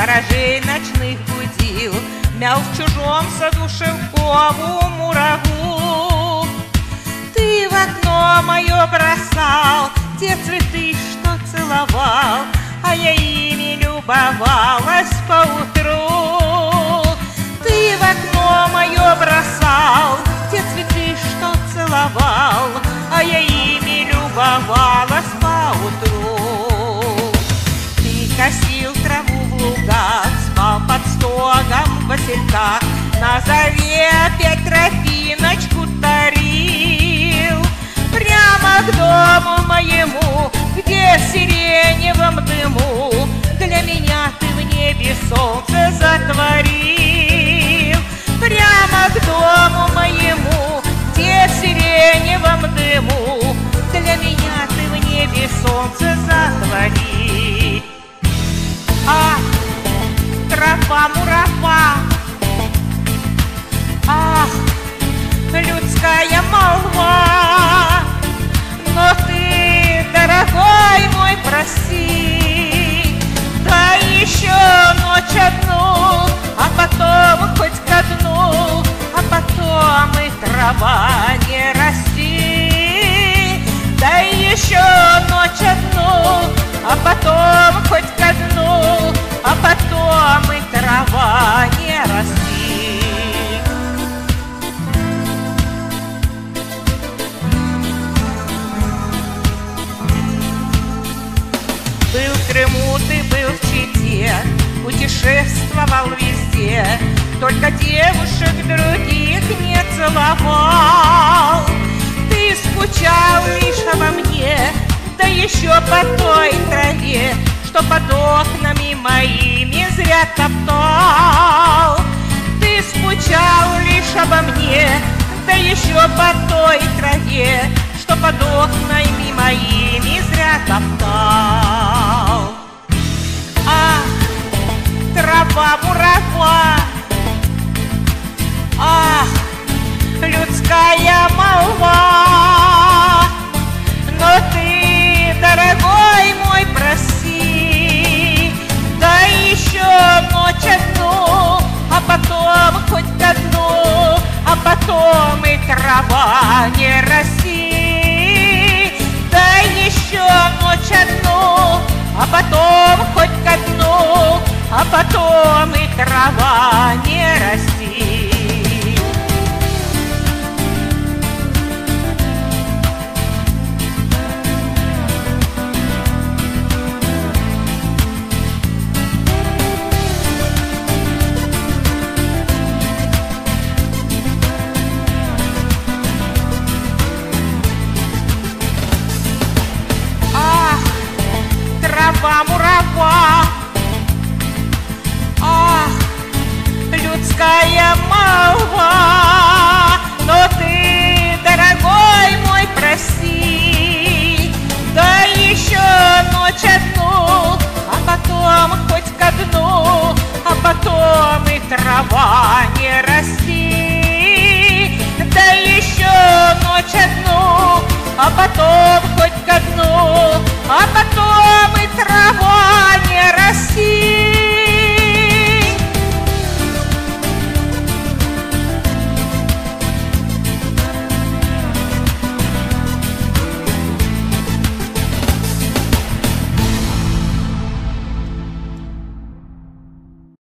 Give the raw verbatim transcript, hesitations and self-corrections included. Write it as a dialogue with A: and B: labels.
A: сторожей ночных будил, мял в чужом саду шелковому рагу. Ты в окно мое бросал те цветы, что целовал, а я ими любовалась поутру. Ты в окно мое бросал те цветы, что целовал, а я ими любовалась поутру. Ты косил траву в лугах, спал под стогом в васильках, на заре опять тропиночку тарил. Прямо к дому моему, где в сиреневом дыму для меня ты в небе солнце затворил. Прямо к дому моему, где в сиреневом дыму для меня ты в небе солнце затворил. Ах, тропа-мурафа, ах, людская молва, но ты, дорогой мой, прости, да еще ночь одну, а потом хоть ко дну, а потом и трава не расти. Да еще ночь одну, а потом хоть ко дну, а потом и трава не расти. Был в Крыму, ты был в Чите, путешествовал везде, только девушек других не целовал. Ты скучал лишь обо мне, да еще по той траве, что под окнами моими зря топтал. Ты скучал лишь обо мне, да еще по той траве, что под окнами моими зря топтал. Ах, трава-мурафа, ах, людская молва, но ты, дорогой мой, прости, да еще ночь одну, а потом хоть ко дну, а потом и трава не расти. Да еще ночь одну, а потом хоть ко дну, а потом и трава не расти. Трава-мурафа, ах, людская молва, но ты, дорогой мой, прости, да еще ночь одну, а потом хоть ко дну, а потом и трава не расти. Да еще ночь одну, а потом